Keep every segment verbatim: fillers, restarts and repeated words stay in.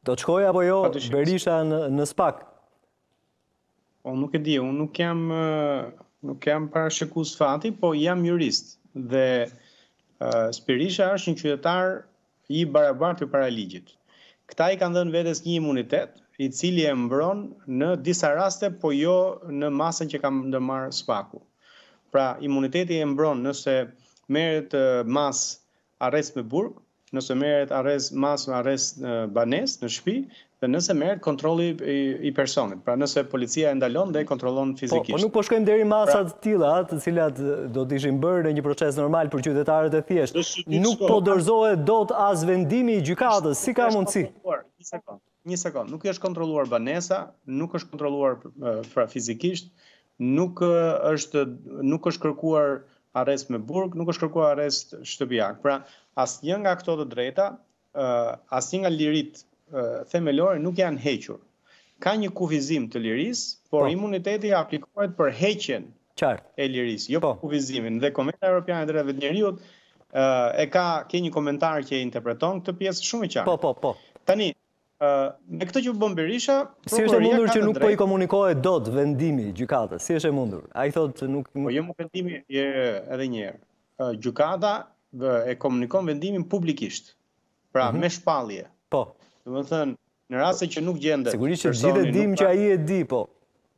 Do të shkoj apo jo Berisha në, në SPAK? O, nuk e di, unë nuk jam, nuk jam parashikues fati, po jam jurist. Dhe uh, Berisha është një qytetar i barabartë para ligjit. Këta i kanë dhënë vetes një imunitet, i cili e mbron në disa raste, po jo në masën që ka ndërmarrë SPAK-u. Pra, imuniteti e mbron nëse merret uh, mas arrest me burg, nëse merret arrest mas me arrest në banesë, në shtëpi, dhe nëse merret kontrolli i, i personit. Pra, nëse policia e ndalon dhe e kontrollon fizikisht. Po, po nuk po shkojmë deri masa të tilla, të cilat do të ishin bërë në një proces normal për qytetarët e thjeshtë. Nuk po dorëzohet dot as vendimi i gjykatës, si ka mundësi? Një sekond, një sekond. Nuk është kontrolluar banesa, nuk është kontrolluar pra fizikisht, nuk është nuk është kërkuar arrest me burg, nuk është kërkuar arrest shtëpiak. Pra, asnjë nga këto të drejta, asnjë nga lirit themelore nuk janë hequr. Ka një kufizim të lirisë, por po. Imuniteti aplikohet për heqjen Qartë. e lirisë, jo po. për kufizimin. Dhe Konventa Evropiane e Drejtave të Njerëzit e ka ke një komentar që e interpreton këtë pjesë shumë e qartë. Po, po, po. Tani, me këtë që bën Berisha, si është e mundur që nuk po i komunikohet dot vendimi i gjykatës? Si është e mundur? Ai thotë nuk Po jo më vendimi edhe një herë. Gjykata e komunikon vendimin publikisht. Pra, mm -hmm. me shpallje. Po. Domethënë, në raste që nuk gjendet. Sigurisht që gjithë e dim që ai e di, po.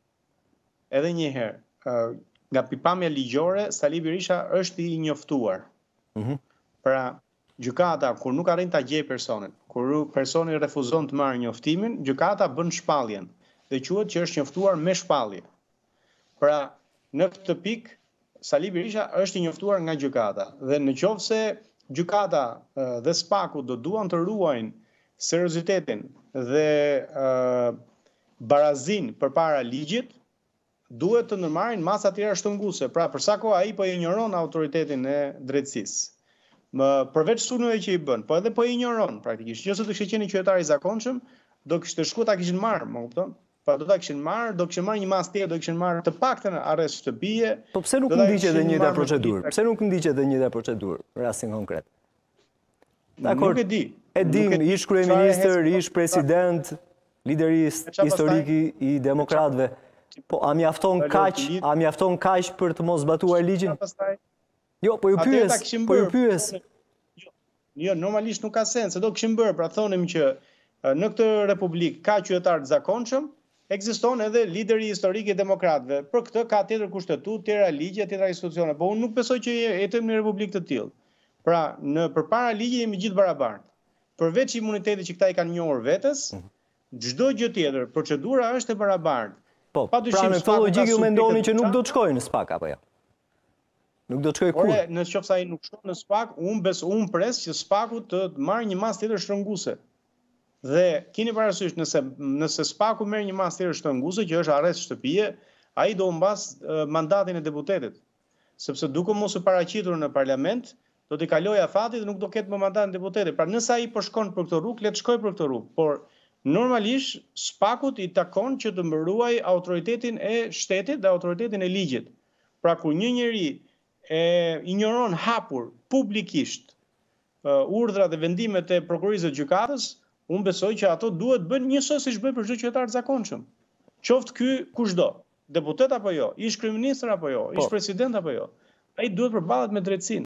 Edhe një herë, nga pikpamja ligjore, Sali Berisha është i njoftuar. Mm -hmm. Pra, gjykata kur nuk arrin ta gjejë personin, kur personi refuzon të marrë njoftimin, gjykata bën shpalljen dhe quhet që është njoftuar me shpallje. Pra, në këtë pikë Sali Berisha është i njoftuar nga gjykata dhe në qoftë se gjykata dhe SPAK-u do duan të ruajnë seriozitetin dhe uh, barazin përpara ligjit, duhet të ndërmarrin masa tjera shtunguese. Pra, për sa kohë ai po injoron autoritetin e drejtësisë. Më përveç sulmeve që i bën, po edhe po i injoron praktikisht. Nëse do kishte qenë qytetar i zakonshëm, do kishte shku ta kishin marrë, më kupton? Pa do ta kishin marrë, do kishin marrë një masë tjetër, do kishin marrë të paktën arrest shtëpie. Po pse nuk ndiqet edhe njëjta procedurë? Pse nuk ndiqet edhe njëjta procedurë në rastin konkret? Nuk e di. E dim, ish kryeministër, ish president, liderist historik i demokratëve. Po a mjafton kaq, a mjafton kaq për të mos zbatuar ligjin? Jo, po ju pyes, po ju pyes. Jo, normalisht nuk ka sens, se do kishin bërë, pra thonim që në këtë republikë ka qytetar të zakonshëm, ekziston edhe lideri historik i demokratëve. Për këtë ka tjetër kushtetut, tjera ligje, tjera institucione. Po unë nuk besoj që jetojmë në republikë të tillë. Pra, në përpara ligjit jemi gjithë barabartë. Përveç imunitetit që këta i kanë njohur vetes, çdo gjë tjetër, procedura është e barabartë. Po, pra në këtë logjikë ju mendoni që nuk do të shkojë në SPAK apo jo? Nuk do të shkojë kur? Por nëse ai nuk shkon në SPAK, unë bes unë pres që SPAK-u të marrë një masë tjetër shtrënguese. Dhe keni parasysh nëse nëse SPAK-u merr një masë tjetër shtrënguese që është arrest shtëpie, ai do mbas mandatin e deputetit. Sepse duke mos u paraqitur në parlament, do t'i kalojë afati dhe nuk do ketë më mandatin e deputetit. Pra nëse ai po shkon për këtë rrugë, le të shkojë për këtë rrugë, por normalisht SPAK-ut i takon që të mbërruaj autoritetin e shtetit dhe autoritetin e ligjit. Pra kur një njeri e injoron hapur publikisht uh, urdhrat dhe vendimet e prokurisë së gjykatës, unë besoj që ato duhet bën njësoj siç bëj për çdo qytetar të zakonshëm. Qoftë ky kushdo, deputet apo jo, ish kryeministër apo jo, ish president apo jo, ai duhet përballet me drejtësinë.